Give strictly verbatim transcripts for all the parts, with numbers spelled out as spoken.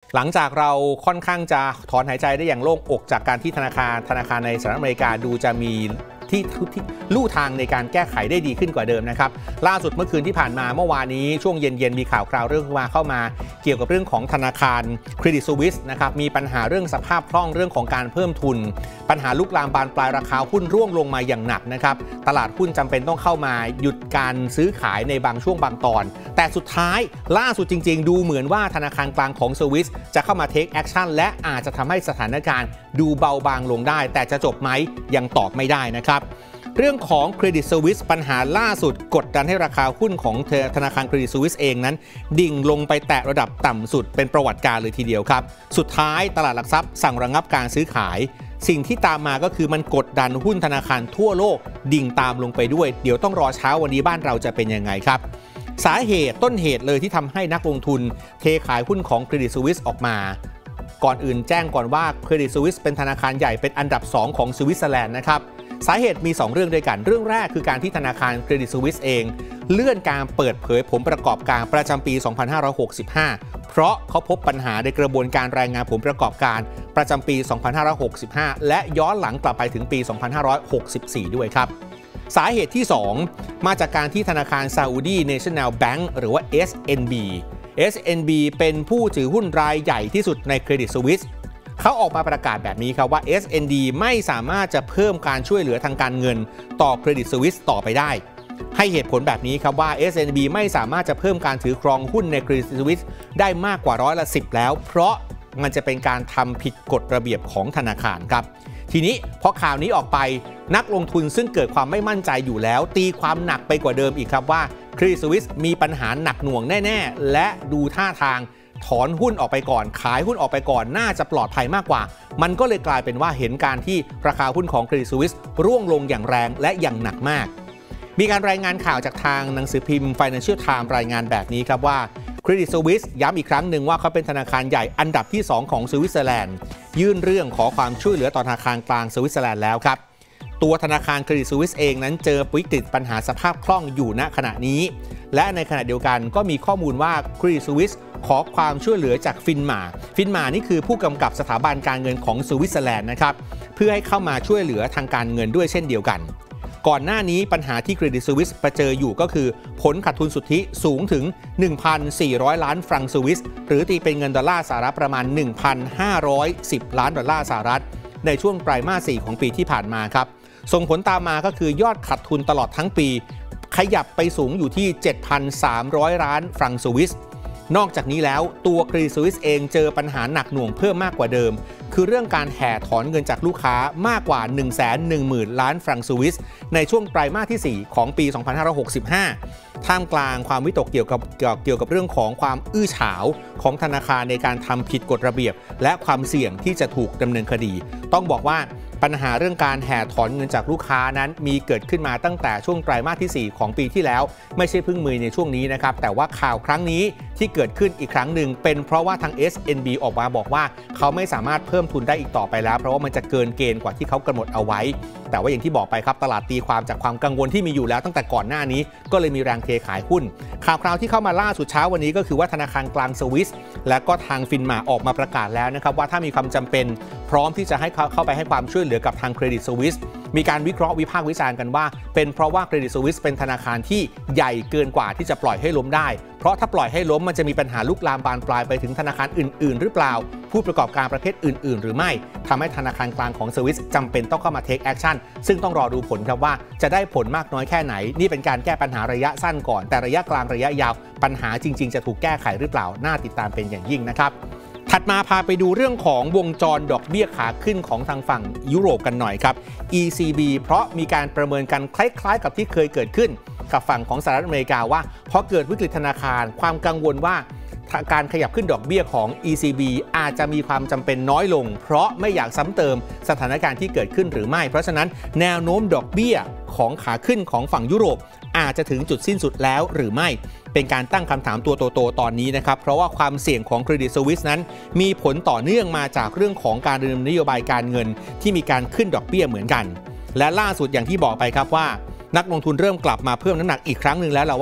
หลังจากเราค่อนข้างจะถอนหายใจได้อย่างโล่งอกจากการที่ธนาคารธนาคารในสหรัฐอเมริกาดูจะมีที่ที่ลู่ทางในการแก้ไขได้ดีขึ้นกว่าเดิมนะครับล่าสุดเมื่อคืนที่ผ่านมาเมื่อวานนี้ช่วงเย็นๆมีข่าวคราวเรื่องมาเข้ามาเกี่ยวกับเรื่องของธนาคารเครดิตสวิสนะครับมีปัญหาเรื่องสภาพคล่องเรื่องของการเพิ่มทุนปัญหาลุกลามบานปลายราคาหุ้นร่วงลงมาอย่างหนักนะครับตลาดหุ้นจำเป็นต้องเข้ามาหยุดการซื้อขายในบางช่วงบางตอนแต่สุดท้ายล่าสุดจริงๆดูเหมือนว่าธนาคารกลางของสวิสจะเข้ามาเทคแอคชั่นและอาจจะทำให้สถานการณ์ดูเบาบางลงได้แต่จะจบไหมยังตอบไม่ได้นะครับเรื่องของเครดิตสวิสปัญหาล่าสุดกดดันให้ราคาหุ้นของธนาคารเครดิตสวิสเองนั้นดิ่งลงไปแตะระดับต่ำสุดเป็นประวัติการเลยทีเดียวครับสุดท้ายตลาดหลักทรัพย์สั่งระงับการซื้อขายสิ่งที่ตามมาก็คือมันกดดันหุ้นธนาคารทั่วโลกดิ่งตามลงไปด้วยเดี๋ยวต้องรอเช้าวันนี้บ้านเราจะเป็นยังไงครับสาเหตุต้นเหตุเลยที่ทำให้นักลงทุนเทขายหุ้นของเครดิตสวิสออกมาก่อนอื่นแจ้งก่อนว่าเครดิตสวิสเป็นธนาคารใหญ่เป็นอันดับสองของสวิตเซอร์แลนด์นะครับสาเหตุมีสองเรื่องด้วยกันเรื่องแรกคือการที่ธนาคารเครดิตสวิสเองเลื่อนการเปิดเผยผลประกอบการประจำปี สองพันห้าร้อยหกสิบห้า เพราะเขาพบปัญหาในกระบวนการรายงานผลประกอบการประจำปี สองพันห้าร้อยหกสิบห้า และย้อนหลังกลับไปถึงปี สองพันห้าร้อยหกสิบสี่ ด้วยครับสาเหตุที่สองมาจากการที่ธนาคารซาอุดีเนชั่นแนลแบงก์หรือว่า เอส เอ็น บี เอส เอ็น บี เป็นผู้ถือหุ้นรายใหญ่ที่สุดในเครดิตสวิสเขาออกมาประกาศแบบนี้ครับว่า เอส เอ็น ดี ไม่สามารถจะเพิ่มการช่วยเหลือทางการเงินต่อเครดิตสวิสต่อไปได้ให้เหตุผลแบบนี้ครับว่า เอส เอ็น บี ไม่สามารถจะเพิ่มการถือครองหุ้นในเครดิตสวิสได้มากกว่าร้อยละสิบแล้วเพราะมันจะเป็นการทำผิดกฎระเบียบของธนาคารครับทีนี้พอข่าวนี้ออกไปนักลงทุนซึ่งเกิดความไม่มั่นใจอยู่แล้วตีความหนักไปกว่าเดิมอีกครับว่าเครดิตสวิสมีปัญหาหนักหน่วงแน่ๆและดูท่าทางถอนหุ้นออกไปก่อนขายหุ้นออกไปก่อนน่าจะปลอดภัยมากกว่ามันก็เลยกลายเป็นว่าเห็นการที่ราคาหุ้นของเครดิตสวิสร่วงลงอย่างแรงและอย่างหนักมากมีการรายงานข่าวจากทางหนังสือพิมพ์ Financial Times รายงานแบบนี้ครับว่าเครดิตสวิสย้ำอีกครั้งหนึ่งว่าเขาเป็นธนาคารใหญ่อันดับที่สองของสวิตเซอร์แลนด์ยื่นเรื่องขอความช่วยเหลือต่อธนาคารกลางสวิตเซอร์แลนด์แล้วครับตัวธนาคารเครดิตสวิสเองนั้นเจอวิกฤตปัญหาสภาพคล่องอยู่ณขณะนี้และในขณะเดียวกันก็มีข้อมูลว่าเครดิตสวิสขอความช่วยเหลือจากฟินมาฟินมานี่คือผู้กำกับสถาบันการเงินของสวิตเซอร์แลนด์นะครับเพื่อให้เข้ามาช่วยเหลือทางการเงินด้วยเช่นเดียวกันก่อนหน้านี้ปัญหาที่เครดิตสวิสประเจออยู่ก็คือผลขาดทุนสุทธิสูงถึง หนึ่งพันสี่ร้อย ล้านฟรังก์สวิสหรือตีเป็นเงินดอลลาร์สหรัฐประมาณ หนึ่งพันห้าร้อยสิบ ล้านดอลลาร์สหรัฐในช่วงไตรมาสสี่ของปีที่ผ่านมาครับส่งผลตามมาก็คือยอดขาดทุนตลอดทั้งปีขยับไปสูงอยู่ที่ เจ็ดพันสามร้อย ล้านฟรังก์สวิสนอกจากนี้แล้วตัวเครดิตสวิสเองเจอปัญหาหนักหน่วงเพิ่มมากกว่าเดิมคือเรื่องการแห่ถอนเงินจากลูกค้ามากกว่า หนึ่งแสนหนึ่งหมื่น ล้านฟรังก์สวิสในช่วงไตรมาสที่สี่ของปี สองพันห้าร้อยหกสิบห้า ท่ามกลางความวิตกเกี่ยวกับเกี่ยวกับเรื่องของความอื้อฉาวของธนาคารในการทำผิดกฎระเบียบและความเสี่ยงที่จะถูกดำเนินคดีต้องบอกว่าปัญหาเรื่องการแห่ถอนเงินจากลูกค้านั้นมีเกิดขึ้นมาตั้งแต่ช่วงไตรมาสที่สี่ของปีที่แล้วไม่ใช่เพิ่งมีในช่วงนี้นะครับแต่ว่าข่าวครั้งนี้ที่เกิดขึ้นอีกครั้งหนึ่งเป็นเพราะว่าทาง เอส เอ็น บี ออกมาบอกว่าเขาไม่สามารถเพิ่มทุนได้อีกต่อไปแล้วเพราะว่ามันจะเกินเกณฑ์กว่าที่เขากำหนดเอาไว้แต่ว่าอย่างที่บอกไปครับตลาดตีความจากความกังวลที่มีอยู่แล้วตั้งแต่ก่อนหน้านี้ก็เลยมีแรงเทขายหุ้นข่าวคราวที่เข้ามาล่าสุดเช้าวันนี้ก็คือว่าธนาคารกลางสวิสและก็ทางฟินมาออกมาประกาศแล้วนะครับว่าถ้ามีความจำเป็นพร้อมที่จะให้เขาเข้าไปให้ความช่วยเหลือกับทางเครดิตสวิสมีการวิเคราะห์วิพากษ์วิจารณ์กันว่าเป็นเพราะว่าเครดิตสวิสเป็นธนาคารที่ใหญ่เกินกว่าที่จะปล่อยให้ล้มได้เพราะถ้าปล่อยให้ล้มมันจะมีปัญหาลุกลามบานปลายไปถึงธนาคารอื่นๆหรือเปล่าผู้ประกอบการประเภทอื่นๆหรือไม่ทำให้ธนาคารกลางของสวิสจำเป็นต้องเข้ามาเทคแอคชั่นซึ่งต้องรอดูผลครับว่าจะได้ผลมากน้อยแค่ไหนนี่เป็นการแก้ปัญหาระยะสั้นก่อนแต่ระยะกลางระยะยาวปัญหาจริงๆจะถูกแก้ไขหรือเปล่าน่าติดตามเป็นอย่างยิ่งนะครับถัดมาพาไปดูเรื่องของวงจรดอกเบี้ยขาขึ้นของทางฝั่งยุโรปกันหน่อยครับ อี ซี บี เพราะมีการประเมินกันคล้ายๆกับที่เคยเกิดขึ้นกับฝั่งของสหรัฐอเมริกาว่าพอเกิดวิกฤตธนาคารความกังวลว่าการขยับขึ้นดอกเบี้ยของ อี ซี บี อาจจะมีความจำเป็นน้อยลงเพราะไม่อยากซ้ำเติมสถานการณ์ที่เกิดขึ้นหรือไม่เพราะฉะนั้นแนวโน้มดอกเบี้ยของขาขึ้นของฝั่งยุโรปอาจจะถึงจุดสิ้นสุดแล้วหรือไม่เป็นการตั้งคำถามตัวโตๆตอนนี้นะครับเพราะว่าความเสี่ยงของเครดิตสวิสนั้นมีผลต่อเนื่องมาจากเรื่องของการดำเนินนโยบายการเงินที่มีการขึ้นดอกเบี้ยเหมือนกันและล่าสุดอย่างที่บอกไปครับว่านักลงทุนเริ่มกลับมาเพิ่มน้ำหนักอีกครั้งหนึ่งแล้วแหละว่า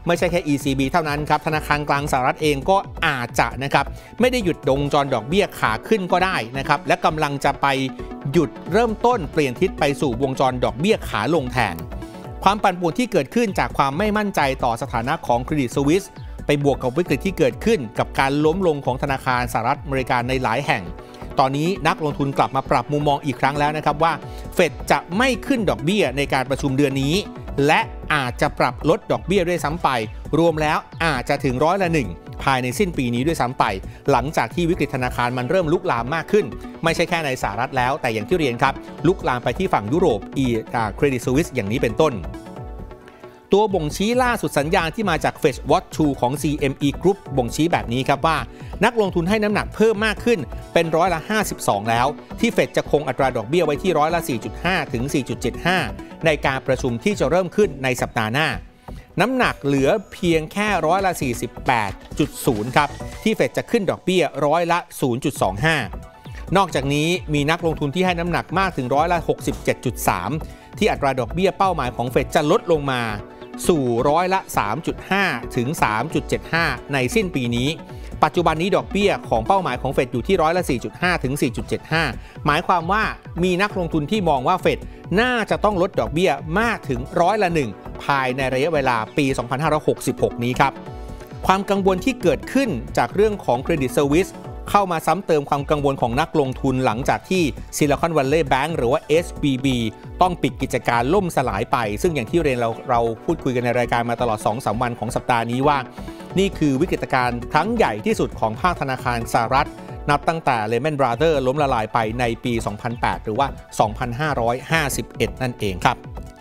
ไม่ใช่แค่ อี ซี บี เท่านั้นครับธนาคารกลางสหรัฐเองก็อาจจะนะครับไม่ได้หยุดวงจรดอกเบี้ยขาขึ้นก็ได้นะครับและกำลังจะไปหยุดเริ่มต้นเปลี่ยนทิศไปสู่วงจรดอกเบี้ยขาลงแทนความปั่นป่วนที่เกิดขึ้นจากความไม่มั่นใจต่อสถานะของเครดิตสวิสไปบวกกับวิกฤตที่เกิดขึ้นกับการล้มลงของธนาคารสหรัฐอเมริกาในหลายแห่งตอนนี้นักลงทุนกลับมาปรับมุมมองอีกครั้งแล้วนะครับว่าเฟดจะไม่ขึ้นดอกเบี้ยในการประชุมเดือนนี้และอาจจะปรับลดดอกเบี้ยด้วยซ้ำไปรวมแล้วอาจจะถึงร้อยละหนึ่งภายในสิ้นปีนี้ด้วยซ้ำไปหลังจากที่วิกฤตธนาคารมันเริ่มลุกลามมากขึ้นไม่ใช่แค่ในสหรัฐแล้วแต่อย่างที่เรียนครับลุกลามไปที่ฝั่งยุโรปอีเครดิตสวิสอย่างนี้เป็นต้นตัวบ่งชี้ล่าสุดสัญญาณที่มาจาก Fed Watch ทู ของ ซี เอ็ม อี Group บ่งชี้แบบนี้ครับว่านักลงทุนให้น้ำหนักเพิ่มมากขึ้นเป็นร้อยละห้าสิบสองแล้วที่เฟดจะคงอัตราดอกเบี้ยไว้ที่ร้อยละ สี่จุดห้า ถึง สี่จุดเจ็ดห้า ในการประชุมที่จะเริ่มขึ้นในสัปดาห์หน้าน้ำหนักเหลือเพียงแค่ร้อยละ สี่สิบแปดจุดศูนย์ ครับที่เฟดจะขึ้นดอกเบี้ยร้อยละ ศูนย์จุดสองห้า นอกจากนี้มีนักลงทุนที่ให้น้ำหนักมากถึงร้อยละ หกสิบเจ็ดจุดสาม ที่อัตราดอกเบี้ยเป้าหมายของเฟดจะลดลงมาสู่ร้อยละ สามจุดห้า ถึง สามจุดเจ็ดห้า ในสิ้นปีนี้ปัจจุบันนี้ดอกเบี้ยของเป้าหมายของเฟดอยู่ที่ร้อยละ สี่จุดห้า ถึง สี่จุดเจ็ดห้า หมายความว่ามีนักลงทุนที่มองว่าเฟดน่าจะต้องลดดอกเบี้ยมากถึงร้อยละหนึ่งภายในระยะเวลาปี สองพันห้าร้อยหกสิบหก นี้ครับความกังวลที่เกิดขึ้นจากเรื่องของเครดิตเซอร์วิสเข้ามาซ้ำเติมความกังวลของนักลงทุนหลังจากที่ Silicon Valley Bank หรือว่า เอส วี บี ต้องปิดกิจการล่มสลายไปซึ่งอย่างที่เรียนเราเราพูดคุยกันในรายการมาตลอด สองถึงสาม วันของสัปดาห์นี้ว่านี่คือวิกฤตการณ์ครั้งใหญ่ที่สุดของภาคธนาคารสหรัฐนับตั้งแต่ Lehman Brothers ล้มละลายไปในปี สองพันแปด หรือว่า สองพันห้าร้อยห้าสิบเอ็ด นั่นเองครับ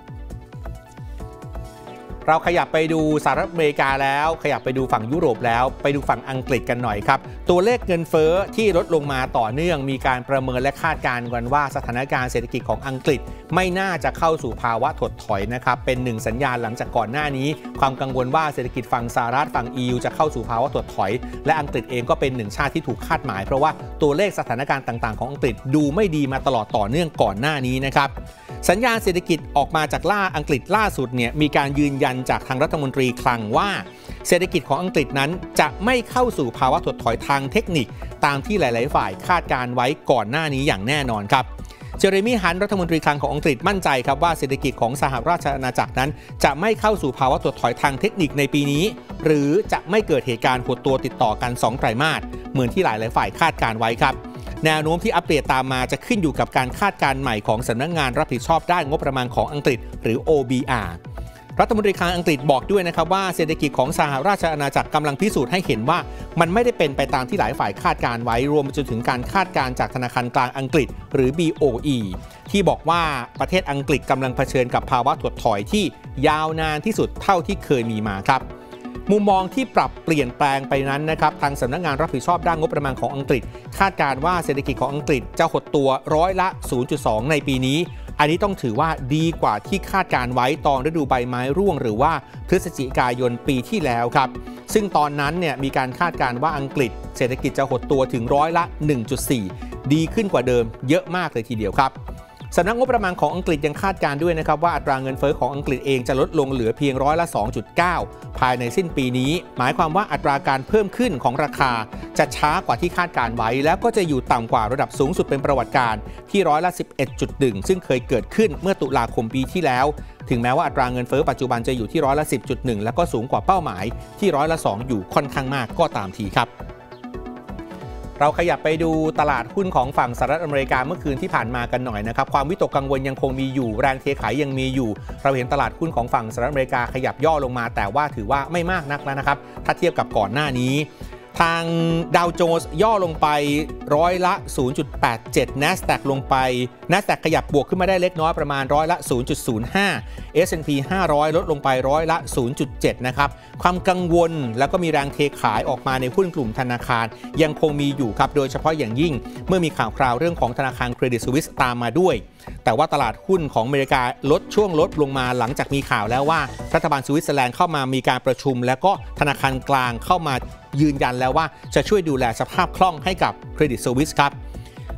เราขยับไปดูสหรัฐอเมริกาแล้วขยับไปดูฝั่งยุโรปแล้วไปดูฝั่งอังกฤษกันหน่อยครับตัวเลขเงินเฟ้อที่ลดลงมาต่อเนื่องมีการประเมินและคาดการณ์กันว่าสถานการณ์เศรษฐกิจของอังกฤษไม่น่าจะเข้าสู่ภาวะถดถอยนะครับเป็นหนึ่งสัญญาณหลังจากก่อนหน้านี้ความกังวลว่าเศรษฐกิจฝั่งสหรัฐฝั่ง อี ยู จะเข้าสู่ภาวะถดถอยและอังกฤษเองก็เป็นหนึ่งชาติที่ถูกคาดหมายเพราะว่าตัวเลขสถานการณ์ต่างๆของอังกฤษดูไม่ดีมาตลอดต่อเนื่องก่อนหน้านี้นะครับสัญญาณเศรษฐกิจออกมาจากล่าอังกฤษล่าสุดเนี่ยมีการยืนยันจากทางรัฐมนตรีคลังว่าเศรษฐกิจของอังกฤษนั้นจะไม่เข้าสู่ภาวะถดถอยทางเทคนิคตามที่หลายๆฝ่ายคาดการไว้ก่อนหน้านี้อย่างแน่นอนครับเจเรมี่ฮันต์รัฐมนตรีคลังของอังกฤษมั่นใจครับว่าเศรษฐกิจของสหราชอาณาจักรนั้นจะไม่เข้าสู่ภาวะถดถอยทางเทคนิคในปีนี้หรือจะไม่เกิดเหตุการณ์หดตัวติดต่อกันสองไตรมาสเหมือนที่หลายๆฝ่ายคาดการไว้ครับแนวโน้มที่อัปเดตตามมาจะขึ้นอยู่กับการคาดการณ์ใหม่ของสำนักงานรับผิดชอบด้านงบประมาณของอังกฤษหรือ โอ บี อาร์ รัฐมนตรีคลังอังกฤษบอกด้วยนะครับว่าเศรษฐกิจของสหราชอาณาจักรกำลังพิสูจน์ให้เห็นว่ามันไม่ได้เป็นไปตามที่หลายฝ่ายคาดการไว้รวมไปจนถึงการคาดการณ์จากธนาคารกลางอังกฤษหรือ บี โอ อี ที่บอกว่าประเทศอังกฤษกำลังเผชิญกับภาวะถดถอยที่ยาวนานที่สุดเท่าที่เคยมีมาครับมุมมองที่ปรับเปลี่ยนแปลงไปนั้นนะครับทางสำนักงานรับผิดชอบด้านงบประมาณของอังกฤษคาดการณ์ว่าเศรษฐกิจของอังกฤษจะหดตัวร้อยละ ศูนย์จุดสอง ในปีนี้อันนี้ต้องถือว่าดีกว่าที่คาดการไว้ตอนฤดูใบไม้ร่วงหรือว่าพฤศจิกายนปีที่แล้วครับซึ่งตอนนั้นเนี่ยมีการคาดการณ์ว่าอังกฤษเศรษฐกิจจะหดตัวถึงร้อยละ หนึ่งจุดสี่ ดีขึ้นกว่าเดิมเยอะมากเลยทีเดียวครับสำนักงบประมาณของอังกฤษยังคาดการณ์ด้วยนะครับว่าอัตราเงินเฟ้อของอังกฤษเองจะลดลงเหลือเพียงร้อยละ สองจุดเก้า ภายในสิ้นปีนี้หมายความว่าอัตราการเพิ่มขึ้นของราคาจะช้ากว่าที่คาดการไว้แล้วก็จะอยู่ต่ำกว่าระดับสูงสุดเป็นประวัติการที่ร้อยละ สิบเอ็ดจุดหนึ่ง ซึ่งเคยเกิดขึ้นเมื่อตุลาคมปีที่แล้วถึงแม้ว่าอัตราเงินเฟ้อปัจจุบันจะอยู่ที่ร้อยละ สิบจุดหนึ่ง แล้วก็สูงกว่าเป้าหมายที่ร้อยละ สอง อยู่ค่อนข้างมากก็ตามทีครับเราขยับไปดูตลาดหุ้นของฝั่งสหรัฐอเมริกาเมื่อคืนที่ผ่านมากันหน่อยนะครับความวิตกกังวลยังคงมีอยู่แรงเทขายยังมีอยู่เราเห็นตลาดหุ้นของฝั่งสหรัฐอเมริกาขยับย่อลงมาแต่ว่าถือว่าไม่มากนักแล้วนะครับถ้าเทียบกับก่อนหน้านี้ทางดาวโจนส์ย่อลงไปร้อยละ ศูนย์จุดแปดเจ็ด NASDAQ ลงไป NASDAQ ขยับบวกขึ้นมาได้เล็กน้อยประมาณร้อยละ ศูนย์จุดศูนย์ห้า เอส แอนด์ พี ห้าร้อยลดลงไปร้อยละ ศูนย์จุดเจ็ด นะครับความกังวลแล้วก็มีแรงเทขายออกมาในหุ้นกลุ่มธนาคารยังคงมีอยู่ครับโดยเฉพาะอย่างยิ่งเมื่อมีข่าวคราวเรื่องของธนาคารเครดิตสวิสตามมาด้วยแต่ว่าตลาดหุ้นของอเมริกาลดช่วงลดลงมาหลังจากมีข่าวแล้วว่ารัฐบาลสวิตเซอร์แลนด์เข้ามามีการประชุมแล้วก็ธนาคารกลางเข้ามายืนยันแล้วว่าจะช่วยดูแลสภาพคล่องให้กับเครดิตสวิสครับ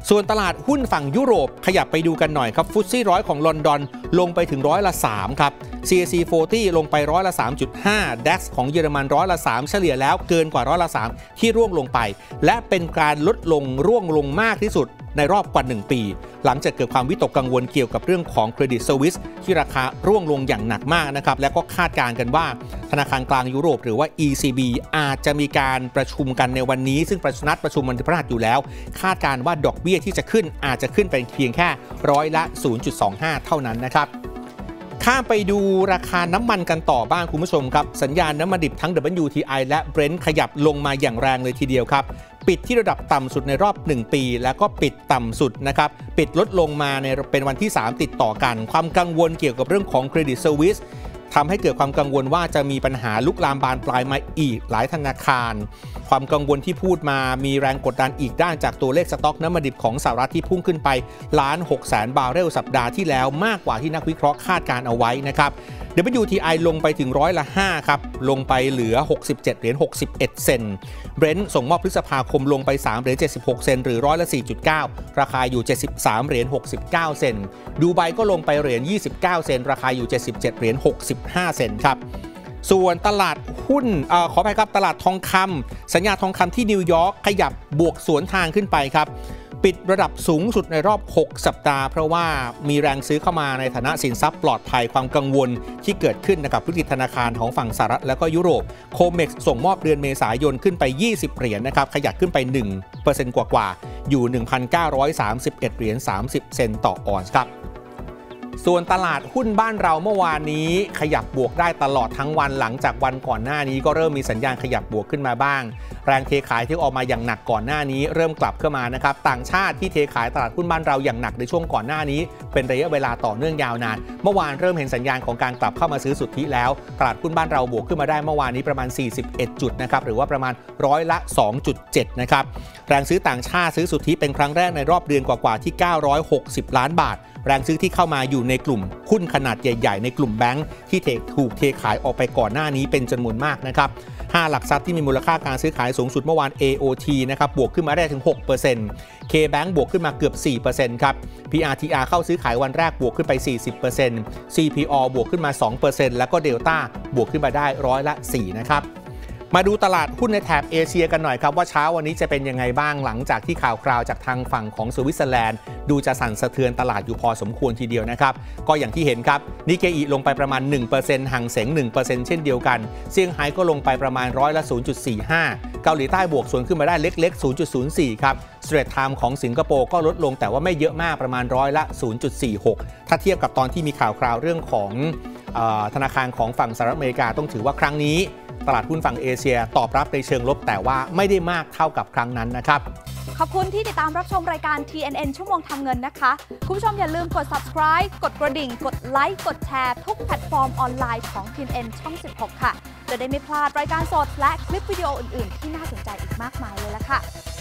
ส่วนตลาดหุ้นฝั่งยุโรปขยับไปดูกันหน่อยครับฟุตซี่ร้อยของลอนดอนลงไปถึงร้อยละสามครับ ซี เอ ซี สี่สิบ ลงไปร้อยละ สามจุดห้า ดัค ของเยอรมันร้อยละสามเฉลี่ยแล้วเกินกว่าร้อยละสามที่ร่วงลงไปและเป็นการลดลงร่วงลงมากที่สุดในรอบกว่าหนึ่งปีหลังจากเกิดความวิตกกังวลเกี่ยวกับเรื่องของเครดิตสวิสที่ราคาร่วงลงอย่างหนักมากนะครับและก็คาดการณ์กันว่าธนาคารกลางยุโรปหรือว่า อี ซี บี อาจจะมีการประชุมกันในวันนี้ซึ่งประชุมนัดประชุมวันพฤหัสอยู่แล้วคาดการณ์ว่าดอกเบี้ยที่จะขึ้นอาจจะขึ้นเป็นเพียงแค่ร้อยละ ศูนย์จุดสองห้า เท่านั้นนะครับข้ามไปดูราคาน้ำมันกันต่อบ้างคุณผู้ชมครับสัญญาณน้ำมันดิบทั้ง ดับเบิลยู ที ไอ และ Brent ขยับลงมาอย่างแรงเลยทีเดียวครับปิดที่ระดับต่ำสุดในรอบหนึ่งปีแล้วก็ปิดต่ำสุดนะครับปิดลดลงมาในเป็นวันที่สามติดต่อกันความกังวลเกี่ยวกับเรื่องของเครดิตเซอร์วิสทำให้เกิดความกังวลว่าจะมีปัญหาลุกลามบานปลายมาอีกหลายธนาคารความกังวลที่พูดมามีแรงกดดันอีกด้านจากตัวเลขสต็อกน้ำมันดิบของสหรัฐที่พุ่งขึ้นไปล้านหกแสนบาร์เรลสัปดาห์ที่แล้วมากกว่าที่นักวิเคราะห์คาดการเอาไว้นะครับ ดับเบิลยู ที ไอ ลงไปถึงร้อยละห้าครับลงไปเหลือหกสิบเจ็ดเหรียญหกสิบเอ็ดเซนต์ Brent ส่งมอบพฤษภาคมลงไปสามเหรียญเจ็ดสิบหกเซนต์หรือร้อยละ สี่จุดเก้า ราคาอยู่เจ็ดสิบสามเหรียญหกสิบเก้าเซนต์ดูไบก็ลงไปเหรียญยี่สิบเก้าเซนต์ราคาอยู่เจ็ดสิบเจ็ดเหรียญหกสิบห้าเซนต์ครับส่วนตลาดหุ้นเอ่อขออภัยครับตลาดทองคำสัญญาทองคำที่นิวยอร์กขยับบวกสวนทางขึ้นไปครับปิดระดับสูงสุดในรอบหกสัปดาห์เพราะว่ามีแรงซื้อเข้ามาในฐานะสินทรัพย์ปลอดภัยความกังวลที่เกิดขึ้นกับธุรกิจธนาคารของฝั่งสหรัฐและก็ยุโรปโคเม็กซ์ส่งมอบเดือนเมษายนขึ้นไปยี่สิบเหรียญนะครับขยับขึ้นไป หนึ่งเปอร์เซ็นต์ กว่าๆอยู่ หนึ่งพันเก้าร้อยสามสิบเอ็ดเหรียญสามสิบเซนต์ต่อออนซ์ครับส่วนตลาดหุ้นบ้านเราเมื่อวานนี้ขยับบวกได้ตลอดทั้งวันหลังจากวันก่อนหน้านี้ก็เริ่มมีสัญญาณขยับบวกขึ้นมาบ้างแรงเทขายที่ออกมาอย่างหนักก่อนหน้านี้เริ่มกลับเข้ามานะครับต่างชาติที่เทขายตลาดหุ้นบ้านเราอย่างหนักในช่วงก่อนหน้านี้เป็นระยะเวลาต่อเนื่องยาวนานเมื่อวานเริ่มเห็นสัญญาณของการกลับเข้ามาซื้อสุทธิแล้วตลาดหุ้นบ้านเราบวกขึ้นมาได้เมื่อวานนี้ประมาณสี่สิบเอ็ดจุดนะครับหรือว่าประมาณร้อยละ สองจุดเจ็ด นะครับแรงซื้อต่างชาติซื้อสุทธิเป็นครั้งแรกในรอบเดือนกว่าๆที่เก้าร้อยหกสิบล้านบาทแรงซื้อที่เข้ามาอยู่ในกลุ่มหุ้นขนาดใหญ่ๆในกลุ่มแบงค์ที่ถูกเทขายออกไปก่อนหน้านี้เป็นจำนวนมากนะครับห้าหลักทรัพย์ที่มีมูลค่าการซื้อขายสูงสุดเมื่อวาน เอ โอ ที นะครับบวกขึ้นมาได้ถึง หกเปอร์เซ็นต์ K-Bank บวกขึ้นมาเกือบ สี่เปอร์เซ็นต์ ครับ พี อาร์ ที อาร์ เข้าซื้อขายวันแรกบวกขึ้นไป สี่สิบเปอร์เซ็นต์ ซี พี อ บวกขึ้นมา สองเปอร์เซ็นต์ แล้วก็ Delta บวกขึ้นมาได้ร้อยละ สี่ นะครับมาดูตลาดหุ้นในแถบเอเชียกันหน่อยครับว่าเช้าวันนี้จะเป็นยังไงบ้างหลังจากที่ข่าวคราวจากทางฝั่งของสวิตเซอร์แลนด์ดูจะสั่นสะเทือนตลาดอยู่พอสมควรทีเดียวนะครับก็อย่างที่เห็นครับนิกเกอิลงไปประมาณ หนึ่งเปอร์เซ็นต์ หังเส็ง หนึ่งเปอร์เซ็นต์ เช่นเดียวกันเซี่ยงไฮ้ก็ลงไปประมาณร้อยละ ศูนย์จุดสี่ห้า เกาหลีใต้บวกสวนขึ้นมาได้เล็กๆ ศูนย์จุดศูนย์สี่ ครับสเตรทไทม์ของสิงคโปร์ก็ลดลงแต่ว่าไม่เยอะมากประมาณร้อยละ ศูนย์จุดสี่หก ถ้าเทียบกับตอนที่มีข่าวคราวเรื่องของเอ่อธนาคารของฝั่งสหรัฐอเมริกาต้องถือว่าครั้งนี้ตลาดหุ้นฝั่งเอเชียตอบรับในเชิงลบแต่ว่าไม่ได้มากเท่ากับครั้งนั้นนะครับขอบคุณที่ติดตามรับชมรายการ ที เอ็น เอ็น ชั่วโมงทำเงินนะคะคุณผู้ชมอย่าลืมกด subscribe กดกระดิ่งกดไลค์กดแชร์ทุกแพลตฟอร์มออนไลน์ของ ที เอ็น เอ็น ช่องสิบหกค่ะจะได้ไม่พลาดรายการสดและคลิปวิดีโออื่นๆที่น่าสนใจอีกมากมายเลยละค่ะ